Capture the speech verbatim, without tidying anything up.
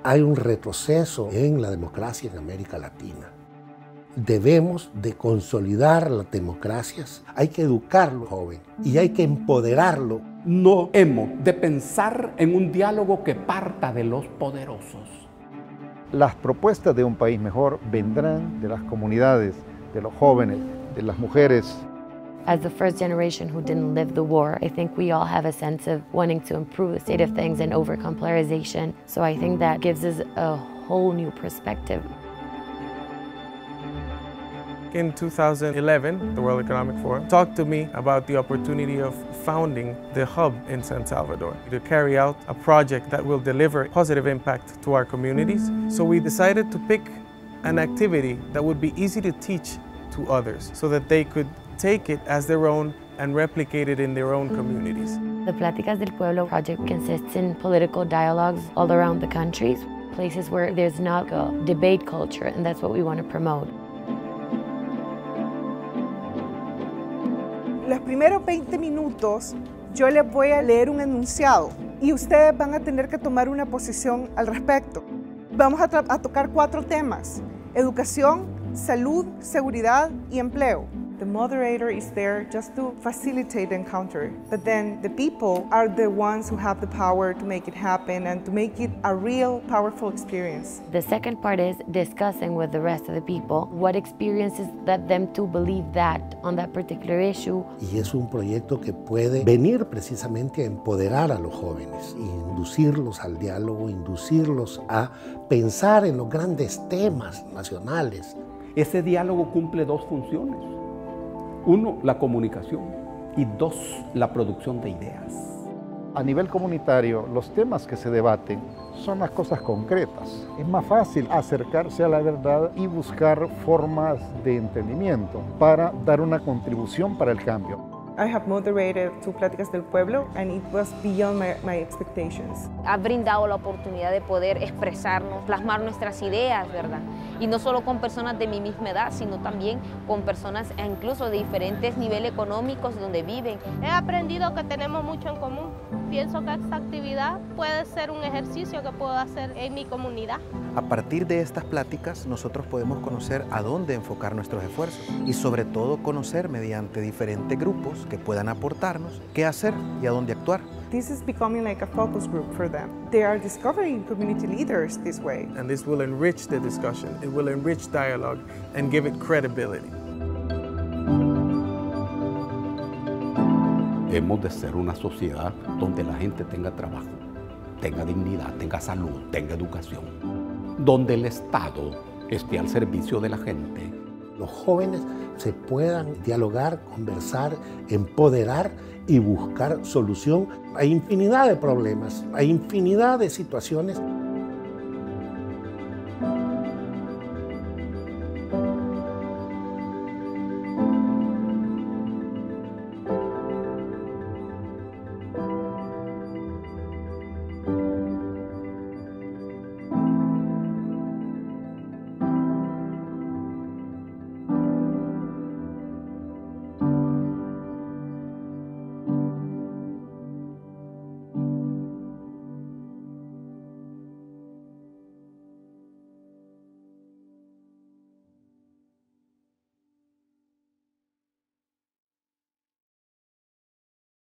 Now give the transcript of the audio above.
hay un retroceso en la democracia en América Latina. Debemos de consolidar las democracias, hay que educarlo joven y hay que empoderarlo. No hemos de pensar en un diálogo que parta de los poderosos. Las propuestas de un país mejor vendrán de las comunidades, de los jóvenes, de las mujeres. As the first generation who didn't live the war, I think we all have a sense of wanting to improve the state of things and overcome polarization. So I think that gives us a whole new perspective. In two thousand eleven, the World Economic Forum talked to me about the opportunity of founding the hub in San Salvador to carry out a project that will deliver positive impact to our communities. So we decided to pick an activity that would be easy to teach to others so that they could take it as their own and replicate it in their own communities. The Pláticas del Pueblo project consists in political dialogues all around the countries, places where there's not a debate culture, and that's what we want to promote. Los primeros veinte minutos yo les voy a leer un enunciado y ustedes van a tener que tomar una posición al respecto. Vamos a, a tocar cuatro temas: educación, salud, seguridad y empleo. The moderator is there just to facilitate the encounter, but then the people are the ones who have the power to make it happen and to make it a real, powerful experience. The second part is discussing with the rest of the people what experiences led them to believe that on that particular issue. Y es un proyecto que puede venir precisamente a empoderar a los jóvenes, inducirlos al diálogo, inducirlos a pensar en los grandes temas nacionales. Ese diálogo cumple dos funciones. Uno, la comunicación, y dos, la producción de ideas. A nivel comunitario, los temas que se debaten son las cosas concretas. Es más fácil acercarse a la verdad y buscar formas de entendimiento para dar una contribución para el cambio. I have moderated two Pláticas del Pueblo and it was beyond my, my expectations. Ha brindado la oportunidad de poder expresarnos, plasmar nuestras ideas, ¿verdad? Y no solo con personas de mi misma edad, sino también con personas incluso de diferentes niveles económicos donde viven. He aprendido que tenemos mucho en común. Pienso que esta actividad puede ser un ejercicio que puedo hacer en mi comunidad. A partir de estas pláticas, nosotros podemos conocer a dónde enfocar nuestros esfuerzos y sobre todo conocer mediante diferentes grupos que puedan aportarnos qué hacer y a dónde actuar. This is becoming like a focus group for them. They are discovering community leaders this way. And this will enrich the discussion, it will enrich dialogue and give it credibility. Hemos de ser una sociedad donde la gente tenga trabajo, tenga dignidad, tenga salud, tenga educación, donde el Estado esté al servicio de la gente. Los jóvenes se puedan dialogar, conversar, empoderar y buscar solución a infinidad de problemas, a infinidad de situaciones.